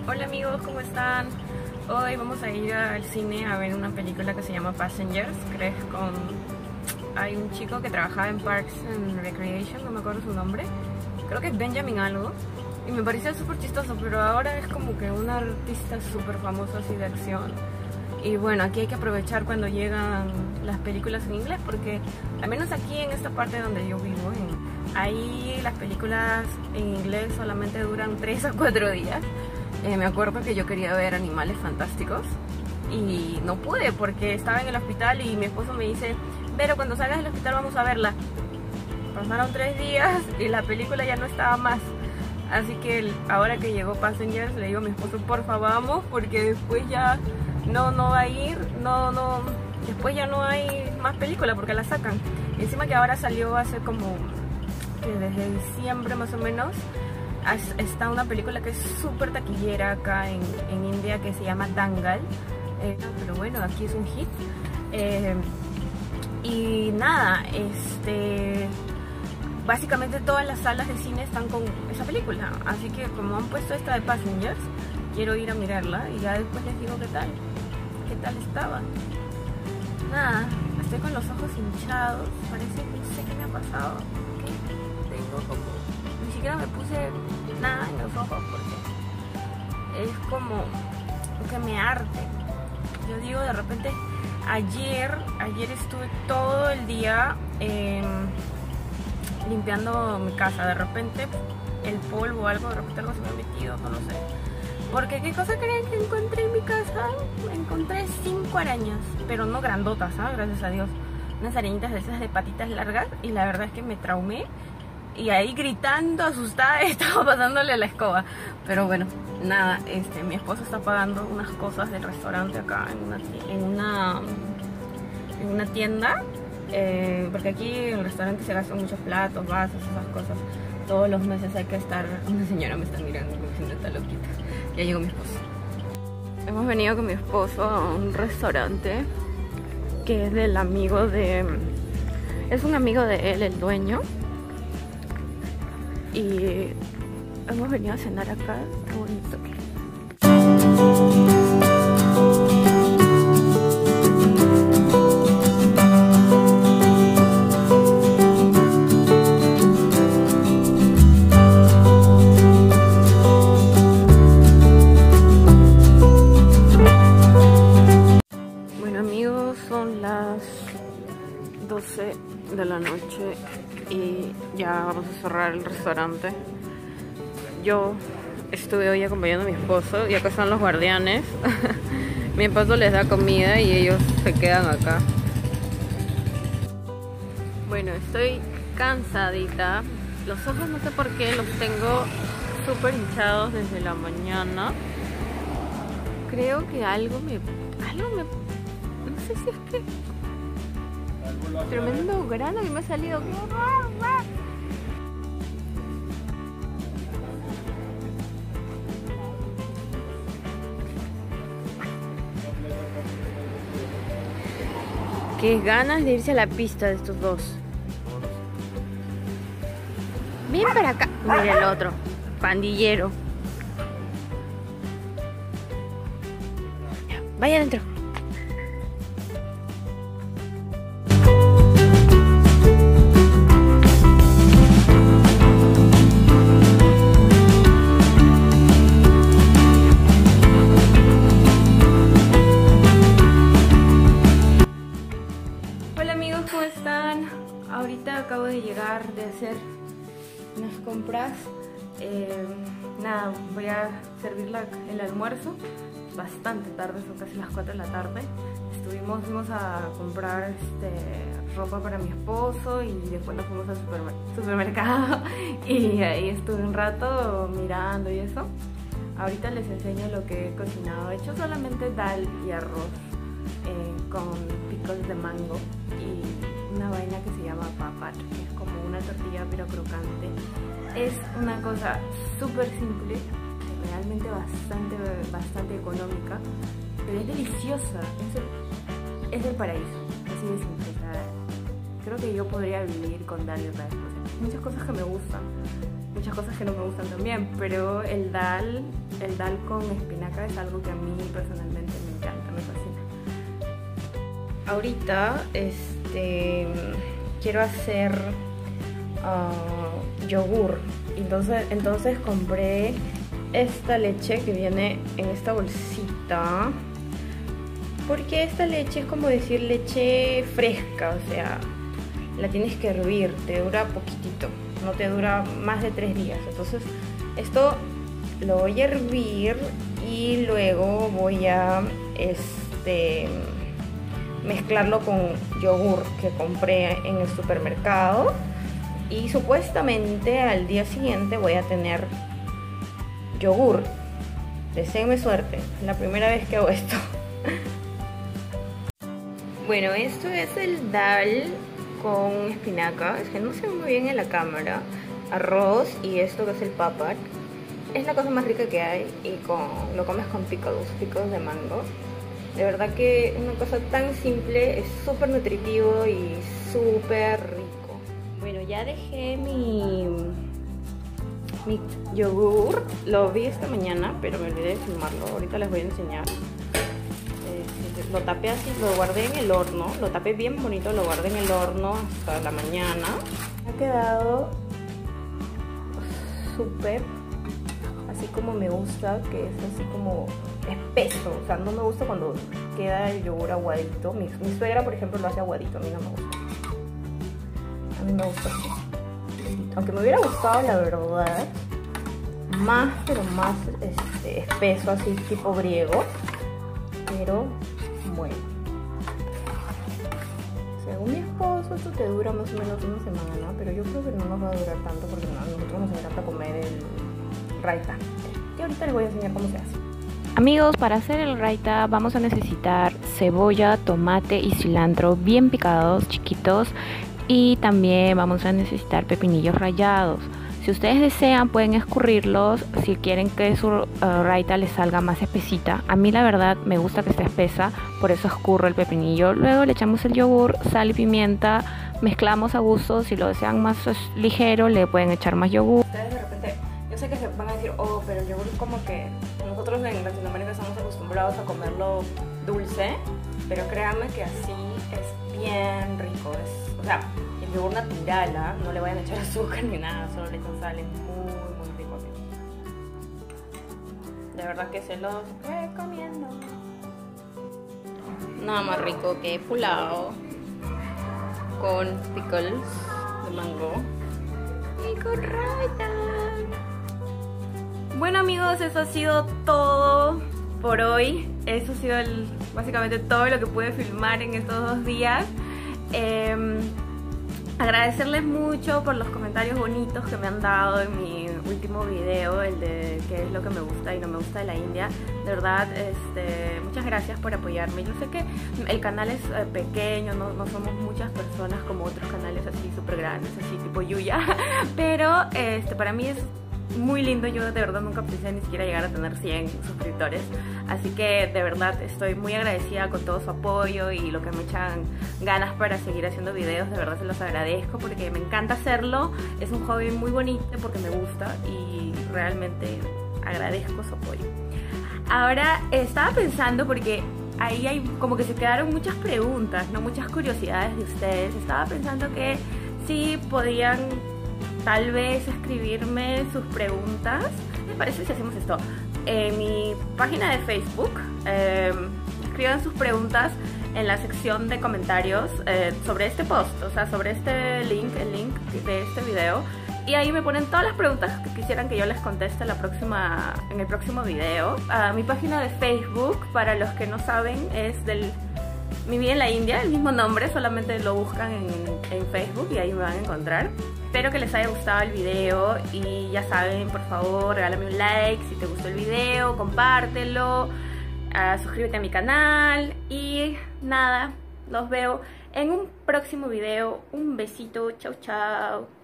Hola amigos, ¿cómo están? Hoy vamos a ir al cine a ver una película que se llama Passengers, que es con... Hay un chico que trabajaba en Parks and Recreation, no me acuerdo su nombre. Creo que es Benjamin algo. Y me parecía súper chistoso, pero ahora es como que un artista súper famoso así de acción. Y bueno, aquí hay que aprovechar cuando llegan las películas en inglés, porque al menos aquí en esta parte donde yo vivo, ahí las películas en inglés solamente duran 3 a 4 días. Me acuerdo que yo quería ver Animales Fantásticos y no pude porque estaba en el hospital y mi esposo me dice: pero cuando salgas del hospital vamos a verla. Pasaron 3 días y la película ya no estaba más. Así que ahora que llegó Passengers le digo a mi esposo: porfa vamos, porque después ya no va a ir, después ya no hay más película porque la sacan. Y encima que ahora salió hace como que desde diciembre más o menos, está una película que es súper taquillera acá en India, que se llama Dangal, pero bueno, aquí es un hit. Y nada, básicamente todas las salas de cine están con esa película, así que como han puesto esta de Passengers, quiero ir a mirarla y ya después les digo qué tal estaba. Nada, estoy con los ojos hinchados, parece que no sé qué me ha pasado, que tengo como... Ni siquiera me puse nada en los ojos porque es como que me arde. Yo digo, de repente, ayer estuve todo el día limpiando mi casa. De repente el polvo o algo, de repente algo se me ha metido, no lo sé. Porque ¿qué cosa creen que encontré en mi casa? Encontré 5 arañas, pero no grandotas, ¿sabes? Gracias a Dios. Unas arañitas de esas de patitas largas, y la verdad es que me traumé. Y ahí gritando, asustada, estaba pasándole a la escoba. Pero bueno, nada, mi esposo está pagando unas cosas del restaurante acá en una tienda. Porque aquí en el restaurante se gastan muchos platos, vasos, esas cosas. Todos los meses hay que estar... Una señora me está mirando como diciendo: está loquita. Ya llegó mi esposo. Hemos venido con mi esposo a un restaurante que es del amigo de... Es un amigo de él, el dueño. Y hemos venido a cenar acá. Qué bonito. Bueno amigos, son las 12 de la noche y ya vamos a cerrar el restaurante. Yo estuve hoy acompañando a mi esposo y acá están los guardianes. Mi esposo les da comida y ellos se quedan acá. Bueno, estoy cansadita. Los ojos no sé por qué los tengo súper hinchados desde la mañana. Creo que algo me... No sé si es que... Tremendo grano que me ha salido. Qué ganas de irse a la pista de estos dos. Ven para acá. Mira el otro, pandillero. Vaya adentro. ¿Cómo están? Ahorita acabo de llegar de hacer unas compras. Nada, voy a servir el almuerzo. Bastante tarde, son casi las 4 de la tarde. Fuimos a comprar ropa para mi esposo y después nos fuimos al supermercado y ahí estuve un rato mirando y eso. Ahorita les enseño lo que he cocinado. He hecho solamente dal y arroz con picos de mango y una vaina que se llama papad, que es como una tortilla pero crocante. Es una cosa súper simple, realmente bastante económica, pero es deliciosa. Es el paraíso, así de simple. O sea, creo que yo podría vivir con dal y otra vez. Muchas cosas que me gustan. muchas cosas que no me gustan también, pero el dal con espinaca es algo que a mí personalmente me encanta, me fascina. Ahorita quiero hacer yogur, entonces compré esta leche que viene en esta bolsita, porque esta leche es como decir leche fresca, o sea, la tienes que hervir, te dura poquitito, no te dura más de 3 días. Entonces esto lo voy a hervir y luego voy a mezclarlo con yogur que compré en el supermercado, y supuestamente al día siguiente voy a tener yogur. Deseenme suerte, es la primera vez que hago esto. Bueno, esto es el dal con espinaca, es que no se ve muy bien en la cámara, arroz y esto que es el papad. Es la cosa más rica que hay y lo comes con pickles de mango. De verdad que una cosa tan simple, es súper nutritivo y súper rico. Bueno, ya dejé mi yogur, lo vi esta mañana, pero me olvidé de filmarlo, ahorita les voy a enseñar. Lo tapé así, lo guardé en el horno, lo tapé bien bonito, lo guardé en el horno hasta la mañana. Ha quedado súper, así como me gusta, que es así como espeso. O sea, no me gusta cuando queda el yogur aguadito. Mi suegra, por ejemplo, lo hace aguadito, a mí no me gusta. A mí me gusta así. Aunque me hubiera gustado, la verdad, más, pero más espeso, así tipo griego. Pero bueno, según mi esposo esto te dura más o menos una semana, pero yo creo que no nos va a durar tanto porque a nosotros nos encanta comer el raita, y ahorita les voy a enseñar cómo se hace. Amigos, para hacer el raita vamos a necesitar cebolla, tomate y cilantro bien picados, chiquitos, y también vamos a necesitar pepinillos rallados. Si ustedes desean pueden escurrirlos si quieren que su raita les salga más espesita. A mí la verdad me gusta que esté espesa, por eso escurro el pepinillo. Luego le echamos el yogur, sal y pimienta, mezclamos a gusto. Si lo desean más ligero le pueden echar más yogur. Ustedes de repente, yo sé que se van a decir, oh, pero el yogur es como que nosotros en Latinoamérica estamos acostumbrados a comerlo dulce, pero créanme que así es bien rico. O sea, el yogur natural, no le vayan a echar azúcar ni nada, solo le echan sal, es muy rico. De verdad que se los recomiendo. Nada más rico que pulao con pickles de mango y con raita. Bueno amigos, eso ha sido todo por hoy. Eso ha sido básicamente todo lo que pude filmar en estos 2 días. Agradecerles mucho por los comentarios bonitos que me han dado en mi último video, el de qué es lo que me gusta y no me gusta de la India. De verdad, muchas gracias por apoyarme. Yo sé que el canal es pequeño, no somos muchas personas como otros canales así súper grandes, así tipo Yuya, pero para mí es muy lindo. Yo de verdad nunca pensé ni siquiera llegar a tener 100 suscriptores, así que de verdad estoy muy agradecida con todo su apoyo y lo que me echan ganas para seguir haciendo videos. De verdad se los agradezco porque me encanta hacerlo, es un hobby muy bonito porque me gusta y realmente agradezco su apoyo. Ahora estaba pensando, porque ahí hay como que se quedaron muchas preguntas, ¿no? Muchas curiosidades de ustedes. Estaba pensando que sí podían tal vez escribirme sus preguntas. ¿Me parece si hacemos esto? En mi página de Facebook, escriban sus preguntas en la sección de comentarios sobre este post, o sea, sobre este link, el link de este video. Y ahí me ponen todas las preguntas que quisieran que yo les conteste en el próximo video. Mi página de Facebook, para los que no saben, es Mi Vida en la India, el mismo nombre, solamente lo buscan en Facebook y ahí me van a encontrar. Espero que les haya gustado el video y ya saben, por favor, regálame un like si te gustó el video, compártelo, suscríbete a mi canal y nada, los veo en un próximo video. Un besito, chau chau.